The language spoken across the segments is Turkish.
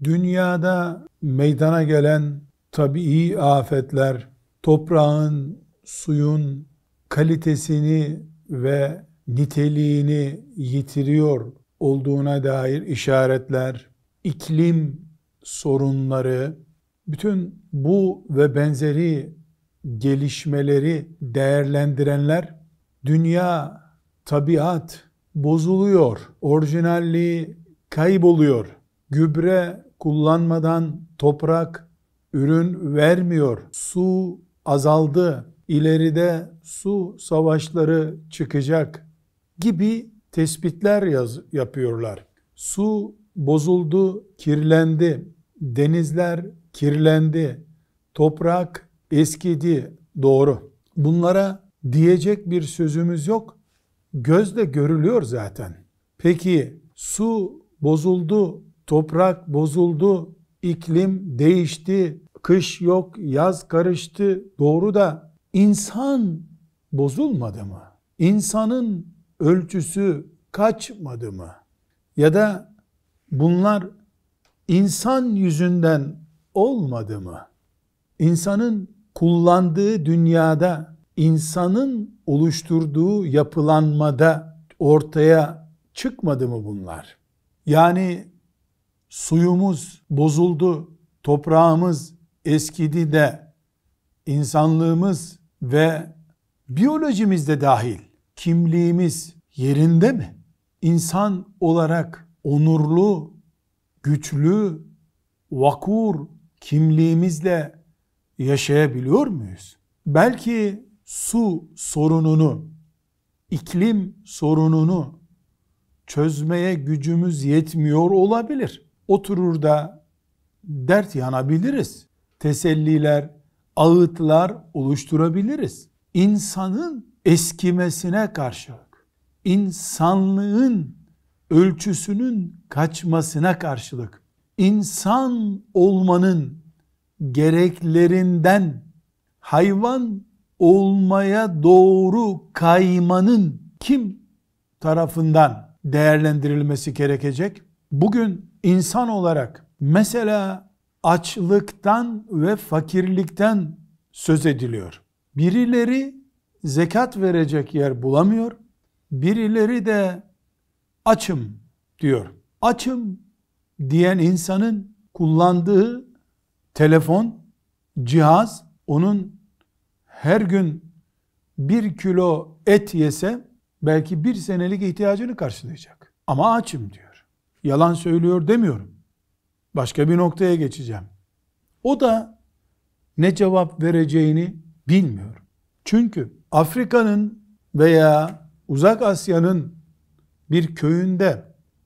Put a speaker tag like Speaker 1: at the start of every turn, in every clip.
Speaker 1: Dünyada meydana gelen tabii afetler, toprağın, suyun kalitesini ve niteliğini yitiriyor olduğuna dair işaretler, iklim sorunları, bütün bu ve benzeri gelişmeleri değerlendirenler, dünya, tabiat bozuluyor, orijinalliği kayboluyor, gübre kullanmadan toprak ürün vermiyor, su azaldı, ileride su savaşları çıkacak gibi tespitler yapıyorlar. Su bozuldu, kirlendi, denizler kirlendi, toprak eskidi, doğru. Bunlara diyecek bir sözümüz yok. Gözle görülüyor zaten. Peki su bozuldu, toprak bozuldu, iklim değişti, kış yok, yaz karıştı. Doğru da insan bozulmadı mı? İnsanın ölçüsü kaçmadı mı? Ya da bunlar insan yüzünden olmadı mı? İnsanın kullandığı dünyada, insanın oluşturduğu yapılanmada ortaya çıkmadı mı bunlar? Yani suyumuz bozuldu, toprağımız eskidi de insanlığımız ve biyolojimiz de dahil kimliğimiz yerinde mi? İnsan olarak onurlu, güçlü, vakur kimliğimizle yaşayabiliyor muyuz? Belki su sorununu, iklim sorununu çözmeye gücümüz yetmiyor olabilir. Oturur da dert yanabiliriz. Teselliler, ağıtlar oluşturabiliriz. İnsanın eskimesine karşılık, insanlığın ölçüsünün kaçmasına karşılık, insan olmanın gereklerinden hayvan olmaya doğru kaymanın kim tarafından değerlendirilmesi gerekecek? Bugün insan olarak mesela açlıktan ve fakirlikten söz ediliyor. Birileri zekat verecek yer bulamıyor. Birileri de açım diyor. Açım diyen insanın kullandığı telefon, cihaz, onun her gün 1 kilo et yese belki 1 senelik ihtiyacını karşılayacak. Ama açım diyor. Yalan söylüyor demiyorum. Başka bir noktaya geçeceğim. O da ne cevap vereceğini bilmiyor. Çünkü Afrika'nın veya Uzak Asya'nın bir köyünde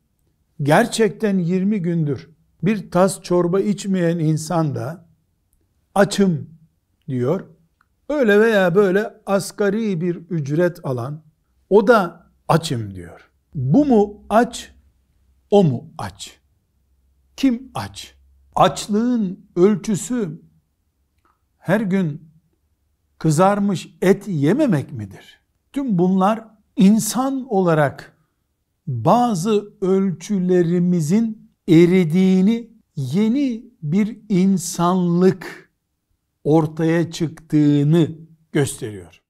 Speaker 1: gerçekten 20 gündür bir tas çorba içmeyen insan da açım diyor. Öyle veya böyle asgari bir ücret alan o da açım diyor. Bu mu aç, o mu aç? Kim aç? Açlığın ölçüsü her gün kızarmış et yememek midir? Tüm bunlar insan olarak bazı ölçülerimizin eridiğini, yeni bir insanlık ortaya çıktığını gösteriyor.